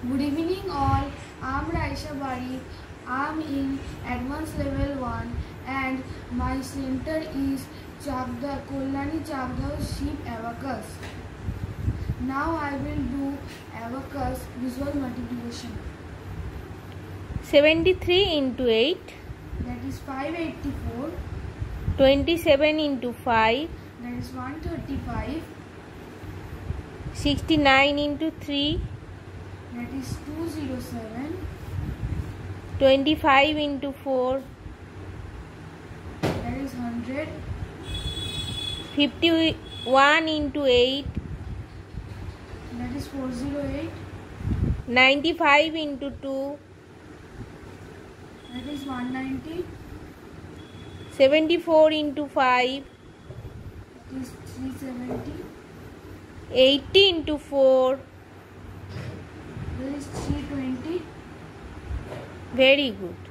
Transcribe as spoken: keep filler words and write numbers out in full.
Good evening all. I'm Raisha Bari. I'm in Advanced Level one and my center is Chagda, Kolani Chagda Sheep Abacus. Now I will do abacus visual multiplication. seventy-three into eight. That is five hundred eighty-four. twenty-seven into five. That is one hundred thirty-five. sixty-nine into three. That is two hundred seven. twenty-five into four. That is one hundred. fifty-one into eight. That is four hundred eight. ninety-five into two. That is one hundred ninety. seventy-four into five. That is three hundred seventy. eighty into four. That is three hundred twenty. Very good.